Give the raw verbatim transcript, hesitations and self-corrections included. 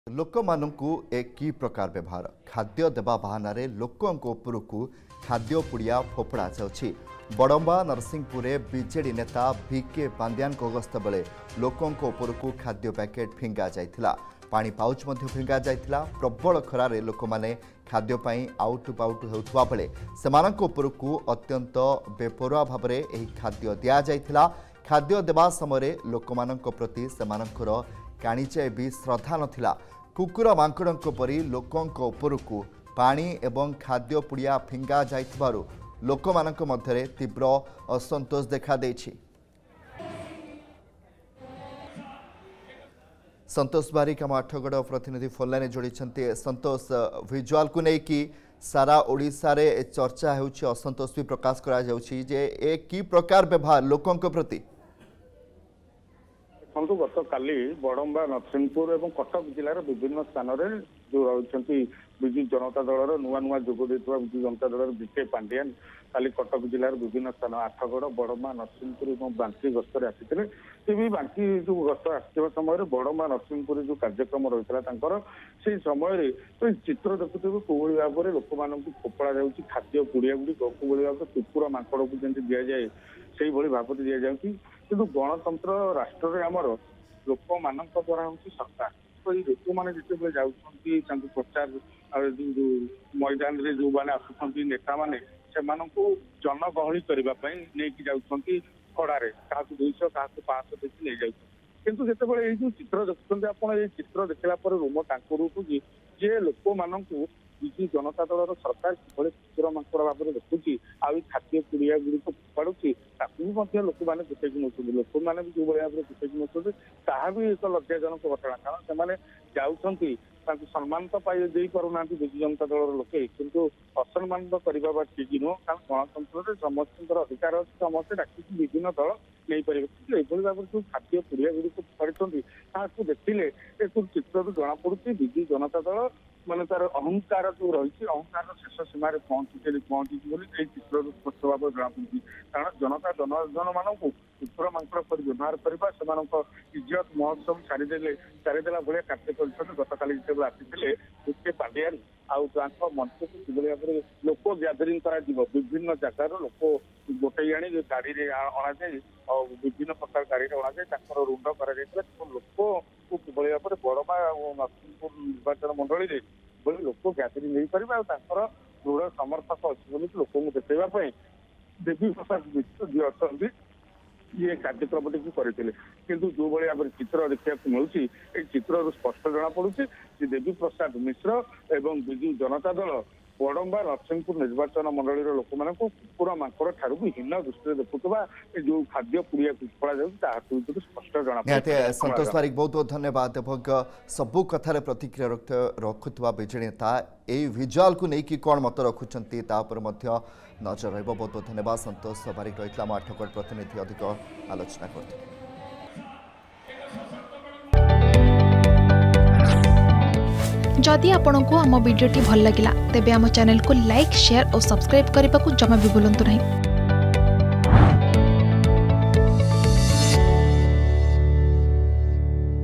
लोक मानू एक की प्रकार व्यवहार खाद्य देवा बहाना लोकों उपरकू खाद्य पुड़िया फोपड़ा जाउछि। बड़म्बा नरसिंहपुर बीजेडी नेता भिके पांड्यान गस्त बेले लोकों उपरकू खाद्य पैकेट फिंगा जाइथिला। पानी पाउच मध्य फिंगा जाइथिला। प्रबल खरारे लोक माने खाद्य पाई आउट पाउट होउथुवा बेले सेमानक उपरकू अत्यंत बेपरुआ भाबरे एही खाद्य दिया जाइथिला। खाद्य देवा समय लोकमानक प्रति सेमानकर काणीचे भी श्रद्धा नथिला। कुकुर मांकड़क परी लोकंक उपरकू पानी एवं खाद्य पुड़िया फिंगा जाइथिबारु लोकमानक मध्यरे तीव्र असंतोष देखा देछि। संतोष बारिक आम आठगड़ प्रतिनिधि फोनलाइन जोड़ी। संतोष, विजुआल को नहीं कि सारा ओडिशा रे चर्चा होउछि, असंतोष भी प्रकाश करा जाउछि जे ए की प्रकार व्यवहार लोकंक प्रति। देखो गत काली बड़म्बा नरसिंहपुर और कटक जिलार विभिन्न स्थान में जो रही विजु जनता दल नुआ नुआ जोग देता विजु जनता दल भिके पांड्यान काली कटक जिलार विभिन्न स्थान आठगड़ बड़म्बा नरसिंहपुर और बांकी गस्तर आसी से भी बांकी जो गस्त आसवा समय बड़म्बा नरसिंहपुर जो कार्यक्रम रही से समय तो चित्र देखुथे कौली भाव में लोक मान फोपड़ा जाऊँगी खाद्य पुड़िया गुड़ी कौली भाव कुकुर मांकड़ को जमी दि जाए से भाव दि जाऊँगी किंतु गणतंत्र राष्ट्र आमर लोक मान द्वारा हूँ सरकार तो ये लोक मैंने जिते जाऊँ प्रचार मैदान में जो मैंने आसुँच नेता मैंने से जनगहली करने नहीं जाऊँगी खड़े क्या दुईश क्या पाँच देखी नहीं जाऊँ किंतु जितेबाला ये चित्र देखुं आप चित्र देखला रोम टांकुर उठुची जे लोक मान विजु जनता दल सरकार कि कुकुर मांकड़ भाव में देखुची आ खाद्य पुड़िया गुड़ी फोपाड़ी ताकू लोक मैंने गुटेक नौकरी लोक मैंने भी जो भाव में गुटेक नौकरी ता भी एक लज्जाजनक घटना कारण से जाऊँगी सम्मान तो पाई दे पारना विजु जनता दल लोके किंतु असम्मान तो करवा ठीक नुह कारण गणतंत्र समस्त अधिकार अच्छे समस्ते डाक विभिन्न दल नहीं पारे ये भाव में जो खाद्य पुड़िया गुड़ी फोपाड़ी देखिले एक चित्र जना पड़ी विजु जनता दल माने तार अहंकार जो रही अहंकार शेष सीम पहुंची पहुंची चित्र स्पष्ट भाव जना पड़ी कारण जनता जनजन मान कुकुर मांकड़ पर व्यवहार करवा से इज्जत महोत्सव सारीदे सारीदेला भाया कार्य कर गत काली जिते आसी भिके पांड्यान आउ मंच को किभली भाव में लोक ग्यादरिंग कर विभिन्न जगार लोक गोटे आनी गाड़ी में अणाଯାଏ विभिन्न प्रकार गाड़ी में अणाଯାଏ रुंड कर लोक को किभली भाव में बड़म्बा और नरसिंहपुर निर्वाचन मंडली में लोक ग्यादरिंग नहीं पारे दृढ़ समर्थक अच्छी लोक देखा देवी प्रसाद मिश्र जी अच्छा ये कार्यक्रम टी करते किंतु जो भाई भाव चित्र देखा मिलूँ ये चित्र स्पष्ट जना पड़ी देवी प्रसाद मिश्र एवं विजु जनता दल बड़म्बा नरसिंहपुर निर्वाचन मंडली लोक मैंने कुकुर मांकड़ ठार भी हीन दृष्टि देखुवा जो खाद्य पुड़िया फोपड़ा जाऊँगी स्पष्ट जना। संतोष बारिक बहुत बहुत धन्यवाद। सबू कथार प्रतिक्रिया रखुवा बीजेडी नेता यही विजुआल को लेकिन कौन मत रखुंट नजर रहा। बहुत बहुत धन्यवाद संतोष बारिक रही आठगड़ प्रतिनिधि अधिक आलोचना करते। जदि आपंक आम भिडी भल लगा तेब आम चैनल को लाइक शेयर और सब्सक्राइब करने को जमा भी भूलु नहीं।